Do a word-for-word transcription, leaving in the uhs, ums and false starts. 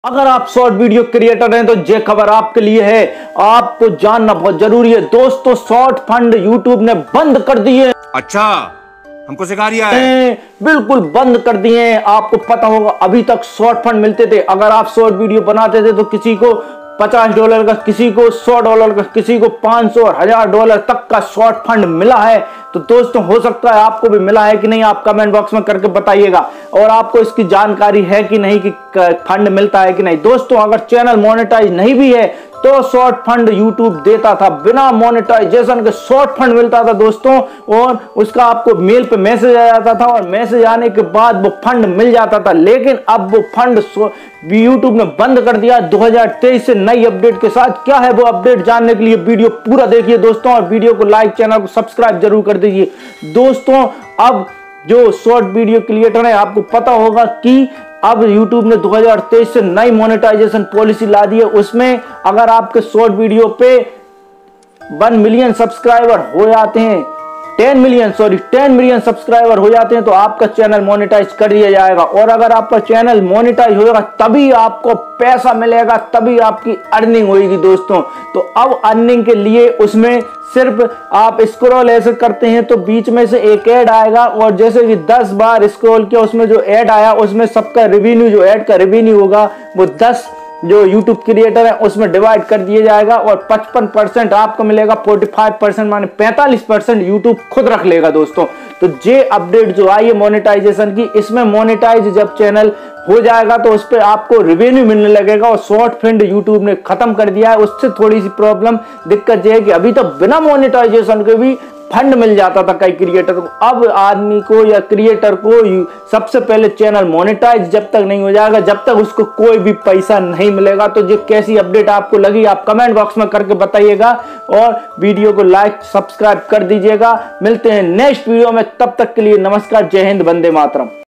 अगर आप short video creator हैं तो ये खबर आपके लिए है, आपको जानना बहुत जरूरी है। दोस्तों, शॉर्ट फंड यूट्यूब ने बंद कर दिए। अच्छा, हमको सिखा रिया है? बिल्कुल बंद कर दिए हैं। आपको पता होगा अभी तक शॉर्ट फंड मिलते थे। अगर आप शॉर्ट वीडियो बनाते थे तो किसी को पचास डॉलर का, किसी को सौ डॉलर का, किसी को पांच सौ और हजार डॉलर तक का शॉर्ट फंड मिला है। तो दोस्तों, हो सकता है आपको भी मिला है कि नहीं, आप कमेंट बॉक्स में करके बताइएगा। और आपको इसकी जानकारी है कि नहीं कि फंड मिलता है कि नहीं। दोस्तों, अगर चैनल मोनेटाइज नहीं भी है तो शॉर्ट फंड यूट्यूब देता था, बिना मोनेटाइजेशन के शॉर्ट फंड मिलता था दोस्तों। और उसका आपको मेल पे मैसेज आ जाता था और मैसेज आने के बाद वो फंड मिल जाता था। लेकिन अब वो फंड यूट्यूब ने बंद कर दिया दो हज़ार तेईस से नई अपडेट के साथ। क्या है वो अपडेट, जानने के लिए वीडियो पूरा देखिए दोस्तों, और वीडियो को लाइक, चैनल को सब्सक्राइब जरूर कर दीजिए। दोस्तों, अब जो शॉर्ट वीडियो क्रिएटर है, आपको पता होगा कि अब YouTube ने दो हज़ार तेईस से नई मोनेटाइजेशन पॉलिसी ला दी है। उसमें अगर आपके शॉर्ट वीडियो पे वन मिलियन सब्सक्राइबर हो जाते हैं, ten million sorry ten million subscriber हो जाते हैं तो आपका चैनल मोनेटाइज कर दिया जाएगा। और अगर आपका चैनल मोनेटाइज होगा तभी आपको पैसा मिलेगा, तभी आपकी अर्निंग होगी दोस्तों। तो अब अर्निंग के लिए उसमें सिर्फ आप स्क्रॉल ऐसे करते हैं तो बीच में से एक ऐड आएगा, और जैसे कि दस बार स्क्रॉल किया उसमें जो ऐड आया उसमें सबका रेवेन्यू, जो ऐड का रेवेन्यू होगा वो दस जो यूट्यूब क्रिएटर है उसमें डिवाइड कर दिया जाएगा। और पचपन परसेंट आपको मिलेगा, पैंतालीस परसेंट माने पैंतालीस परसेंट यूट्यूब खुद रख लेगा दोस्तों। तो ये अपडेट जो आई है मोनेटाइजेशन की, इसमें मोनेटाइज जब चैनल हो जाएगा तो उस पर आपको रेवेन्यू मिलने लगेगा। और शॉर्ट फंड यूट्यूब ने खत्म कर दिया है। उससे थोड़ी सी प्रॉब्लम, दिक्कत यह है कि अभी तक बिना मोनेटाइजेशन के भी फंड मिल जाता था कई क्रिएटर को। अब आदमी को या क्रिएटर को सबसे पहले चैनल मोनेटाइज जब तक नहीं हो जाएगा, जब तक उसको कोई भी पैसा नहीं मिलेगा। तो ये कैसी अपडेट आपको लगी, आप कमेंट बॉक्स में करके बताइएगा, और वीडियो को लाइक सब्सक्राइब कर दीजिएगा। मिलते हैं नेक्स्ट वीडियो में, तब तक के लिए नमस्कार, जय हिंद, वंदे मातरम।